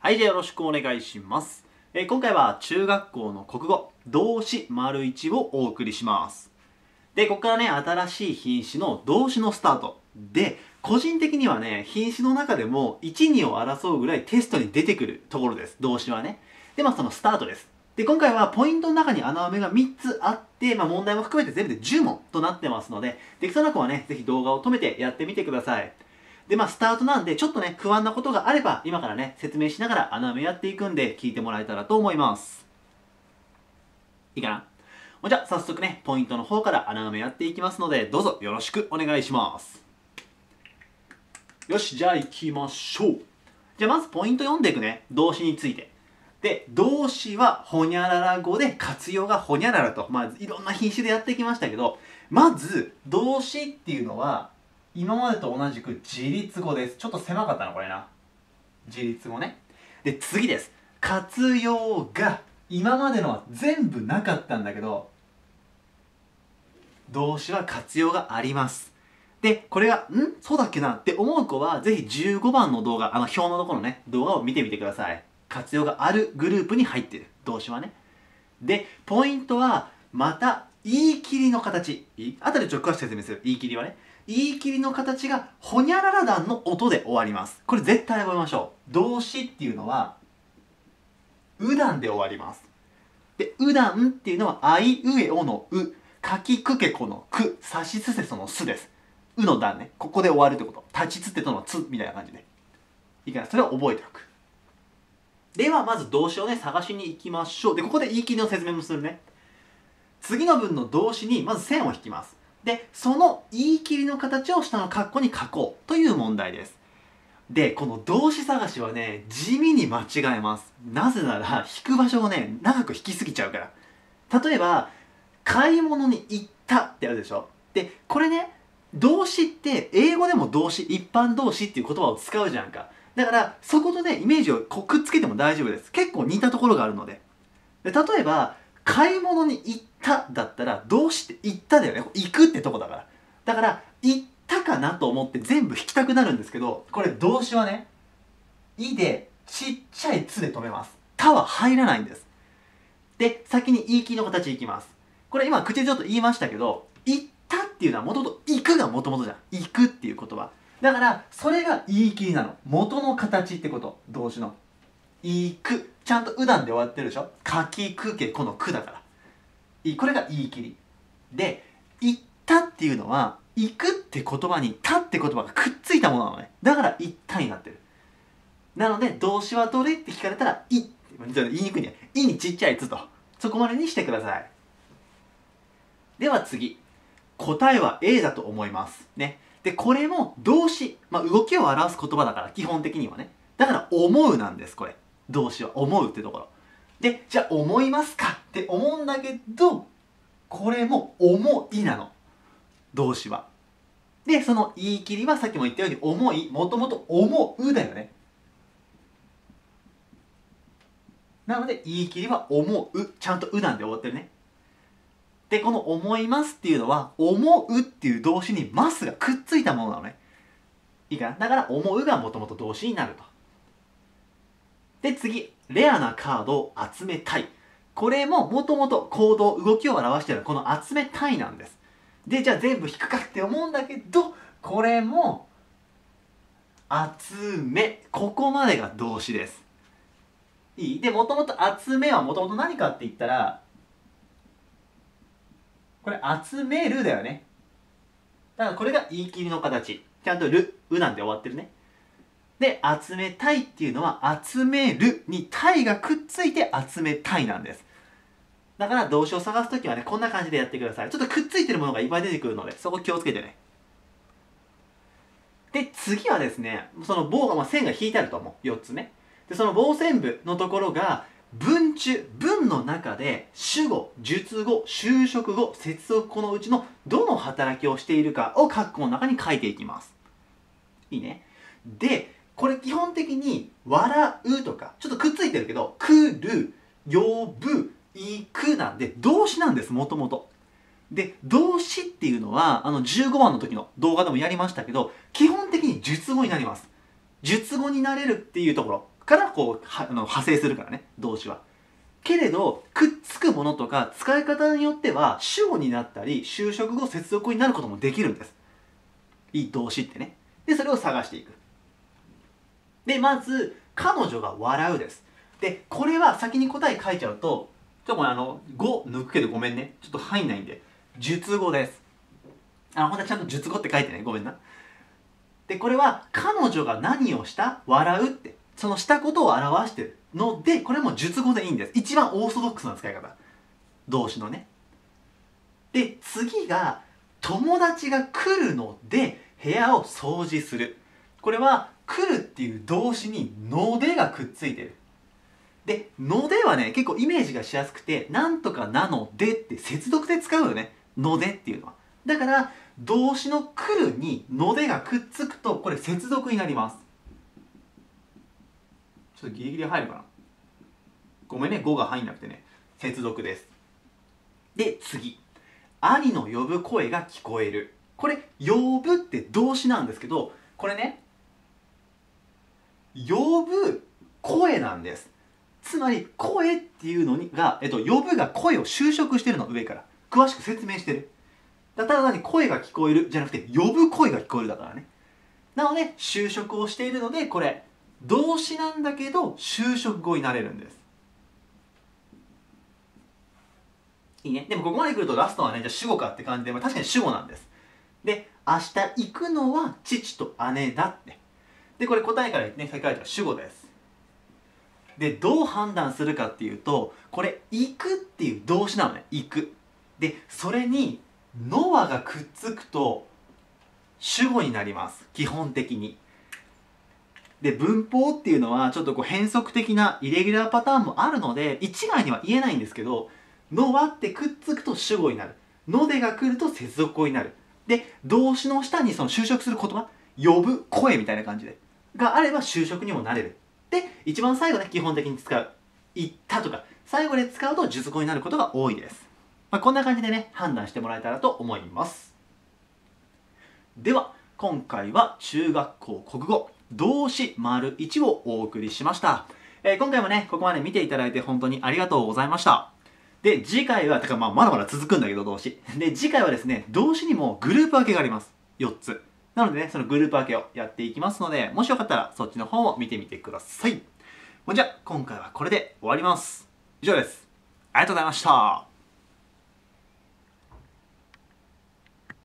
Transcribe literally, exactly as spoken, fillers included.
はい、じゃあよろしくお願いします。えー今回は中学校の国語、動詞丸いちをお送りします。で、ここからね、新しい品詞の動詞のスタート。で、個人的にはね、品詞の中でもいち、にを争うぐらいテストに出てくるところです。動詞はね。で、まあそのスタートです。で、今回はポイントの中に穴埋めがみっつあって、まあ問題も含めて全部でじゅう問となってますので、できそうな子はね、ぜひ動画を止めてやってみてください。で、まあ、スタートなんで、ちょっとね、不安なことがあれば、今からね、説明しながら穴埋めやっていくんで、聞いてもらえたらと思います。いいかな？じゃあ、早速ね、ポイントの方から穴埋めやっていきますので、どうぞよろしくお願いします。よし、じゃあ行きましょう。じゃあ、まずポイント読んでいくね、動詞について。で、動詞は、ほにゃらら語で、活用がほにゃららと、まあ、いろんな品種でやってきましたけど、まず、動詞っていうのは、今までと同じく自立語です。ちょっと狭かったな、これな。自立語ね。で、次です。活用が、今までのは全部なかったんだけど、動詞は活用があります。で、これが、んそうだっけなって思う子は、ぜひじゅうごばんの動画、あの表のところのね、動画を見てみてください。活用があるグループに入ってる。動詞はね。で、ポイントは、また、言い切りの形。あとでちょっと詳しく説明する。言い切りはね。言い切りの形が、ほにゃらら段の音で終わります。これ絶対覚えましょう。動詞っていうのは、う段で終わります。で、う段っていうのは、あいうえおのう、かきくけこのく、さしすせそのすです。うの段ね。ここで終わるってこと。立ちつてとのつみたいな感じで。いいかな。それを覚えておく。では、まず動詞をね、探しに行きましょう。で、ここで言い切りの説明もするね。次の文の動詞にまず線を引きます。で、その言い切りの形を下の括弧に書こうという問題です。で、この動詞探しはね、地味に間違えます。なぜなら、引く場所をね、長く引きすぎちゃうから。例えば、買い物に行ったってあるでしょ。で、これね、動詞って英語でも動詞、一般動詞っていう言葉を使うじゃんか。だから、そことね、イメージをこうくっつけても大丈夫です。結構似たところがあるので。で例えば、買い物に行っただったら、動詞って行っただよね。行くってとこだから。だから、行ったかなと思って全部引きたくなるんですけど、これ動詞はね、いでちっちゃいつで止めます。たは入らないんです。で、先に言い切りの形いきます。これ今口でちょっと言いましたけど、行ったっていうのはもともと行くがもともとじゃん。行くっていう言葉。だから、それが言い切りなの。元の形ってこと。動詞の。行く。ちゃんとう段で終わってるでしょ。かきくけこのくだから。これが言い切り。で、行ったっていうのは、行くって言葉に、たって言葉がくっついたものなのね。だから、行ったになってる。なので、動詞はどれって聞かれたら、い。言いにくいね。いにちっちゃいつと。そこまでにしてください。では次。答えは A だと思います。ね。で、これも動詞。まあ、動きを表す言葉だから、基本的にはね。だから、思うなんです、これ。動詞は思うってところ。で、じゃあ思いますかって思うんだけど、これも思いなの。動詞は。で、その言い切りはさっきも言ったように思い、もともと思うだよね。なので言い切りは思う。ちゃんとうなんで終わってるね。で、この思いますっていうのは、思うっていう動詞にますがくっついたものなのね。いいかな？だから思うがもともと動詞になると。で、次。レアなカードを集めたい。これももともと行動、動きを表しているこの集めたいなんです。で、じゃあ全部引くかって思うんだけど、これも集め。ここまでが動詞です。いい？で、もともと集めはもともと何かって言ったら、これ集めるだよね。だからこれが言い切りの形。ちゃんとる、うなんで終わってるね。で、集めたいっていうのは、集めるにたいがくっついて集めたいなんです。だから動詞を探すときはね、こんな感じでやってください。ちょっとくっついてるものがいっぱい出てくるので、そこ気をつけてね。で、次はですね、その棒が、まあ、線が引いてあると思う。よっつね。で、その棒線部のところが、文中、文の中で主語、述語、修飾語、接続語のうちのどの働きをしているかを括弧の中に書いていきます。いいね。で、これ基本的に笑うとかちょっとくっついてるけど来る呼ぶ行くなんで動詞なんです。もともとで動詞っていうのはあのじゅうごばんの時の動画でもやりましたけど基本的に述語になります。述語になれるっていうところからこうはあの派生するからね、動詞は。けれどくっつくものとか使い方によっては主語になったり修飾語接続語になることもできるんです、いい動詞ってね。でそれを探していく。でまず彼女が笑うです。でこれは先に答え書いちゃうとちょっとこれあの語抜くけどごめんね、ちょっと入んないんで述語です。あ本当はちゃんと述語って書いてね、ごめんな。でこれは彼女が何をした笑うってそのしたことを表してるので、これも述語でいいんです。一番オーソドックスな使い方、動詞のね。で次が友達が来るので部屋を掃除する。これは来るっていう動詞にのでがくっついてる。でのではね結構イメージがしやすくて、なんとかなのでって接続で使うよね、のでっていうのは。だから動詞の来るにのでがくっつくとこれ接続になります。ちょっとギリギリ入るかな、ごめんね、語が入んなくてね、接続です。で次、兄の呼ぶ声が聞こえる。これ呼ぶって動詞なんですけど、これね呼ぶ声なんです。つまり声っていうのにが、えっと、呼ぶが声を修飾してるの、上から詳しく説明してる。だただ単に声が聞こえるじゃなくて呼ぶ声が聞こえるだからね。なので修飾をしているのでこれ動詞なんだけど修飾語になれるんです。いいね。でもここまで来るとラストはね、じゃあ主語かって感じで、まあ、確かに主語なんです。で明日行くのは父と姉だって。でこれ答えからね先書いてある主語です。でどう判断するかっていうと、これ行くっていう動詞なのね、行く。でそれにのはがくっつくと主語になります、基本的に。で文法っていうのはちょっとこう変則的なイレギュラーパターンもあるので一概には言えないんですけど、のはってくっつくと主語になる、のでが来ると接続語になる。で動詞の下にその修飾する言葉、呼ぶ声みたいな感じでがあれば修飾にもなれる。で一番最後ね基本的に使う言ったとか最後で使うと述語になることが多いです。まあ、こんな感じでね判断してもらえたらと思います。では今回は中学校国語動詞 ① をお送りしました。えー、今回もねここまで見ていただいて本当にありがとうございました。で次回はてかまあまだまだ続くんだけど動詞で次回はですね、動詞にもグループ分けがあります。よっつなのでね、そのグループ分けをやっていきますので、もしよかったらそっちの方も見てみてください。じゃあ今回はこれで終わります。以上です。ありがとうございました。